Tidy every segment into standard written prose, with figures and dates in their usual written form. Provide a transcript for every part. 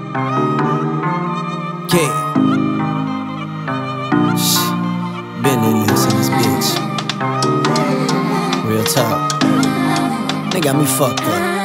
Yeah. Been in this bitch. Real talk. They got me fucked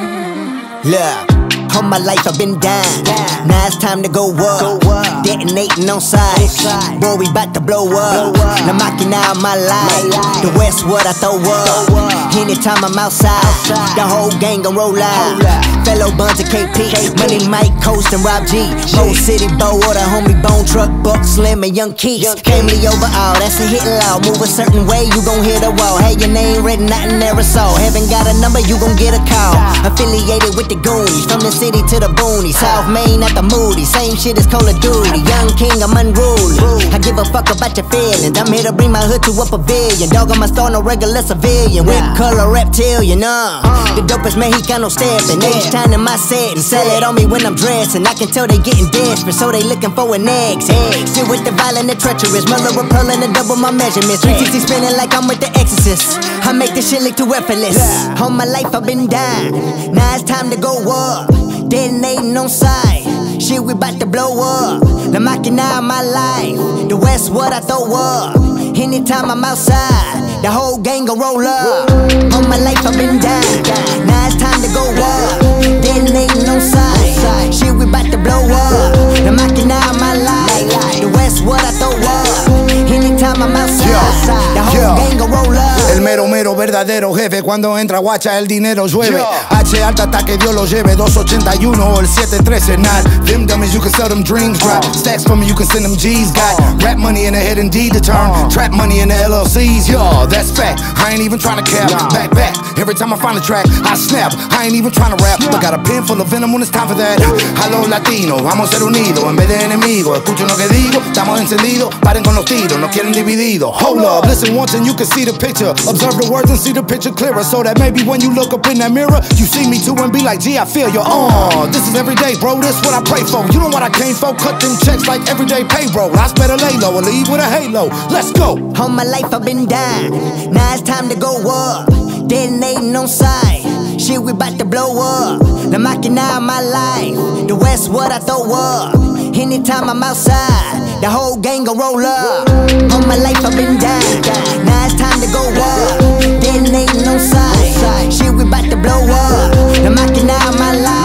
up. Look, all my life I've been down. Now it's time to go up. Detonating on sides. Boy, we bout to blow up. Now mocking out my life. The Westwood I throw up. Anytime I'm outside, the whole gang gon' roll out. Fellow Buns and KP, Money Mike, Coast and Rob G. Mo City Bo or the homie Bone Truck, Buck Slim and Young Keys. Family over all, that's a hit loud. Move a certain way, you gon' hit a wall. Have your name written out in aerosol. Haven't got a number, you gon' get a call. Affiliated with the Goonies, from the city to the boonies. South Main at the Moody, same shit as Call of Duty. Young King, I'm unruly. I give a fuck about your feelings. I'm here to bring my hood to a pavilion. Dog on my star, no regular civilian. Whip color reptilian, The dopest Mexicano stepping. H-time in my set and sell it on me when I'm dressing. I can tell they getting desperate, so they looking for an exit. Still with the violent and treacherous, Muller repelling to double my measurements. 360 spinning like I'm with the Exorcist. I make this shit look too effortless. All my life I've been down, now it's time to go up. Detonating on sight, shit we bout to blow up. Now mocking out my life, the Westwood I throw up. Anytime I'm outside, the whole gang gon' roll up. All my life I've been down, now it's time to go up. Detonating on sight, shit we bout to blow up. Now mocking out my life, the Westwood I throw up. Anytime I'm outside, the whole gang gon' roll up. El mero mero verdadero jefe, cuando entra guacha el dinero llueve. H alta hasta que Dios lo lleve, 281 o el 713 not. Them dummies you can sell them dreams drop. Stacks for me you can send them G's. Got rap money in the head indeed to turn. Trap money in the LLCs, yo, that's fact. I ain't even trying to cap, back. Every time I find a track, I snap. I ain't even trying to rap, but got a pen full of venom when it's time for that. A los latinos, vamos a ser unidos en vez de enemigos. Escuchen lo que digo, estamos encendidos. Paren con los tiros, no quieren divididos. Hold up, listen once and you can see the picture. Observe the words and see the picture clearer, so that maybe when you look up in that mirror, you see me too and be like, gee, I feel you. This is every day, bro, this what I pray for. You know what I came for, cut them checks like everyday payroll. I better lay low or leave with a halo. Let's go. All my life I've been down, now it's time to go up. Detonating on sight, shit we bout to blow up. Now mocking out my life, the Westwood I throw up. Anytime I'm outside, the whole gang gon' roll up. All my life I've been down, now it's time to go up. Detonating on sight, shit we bout to blow up. Now mocking out my life.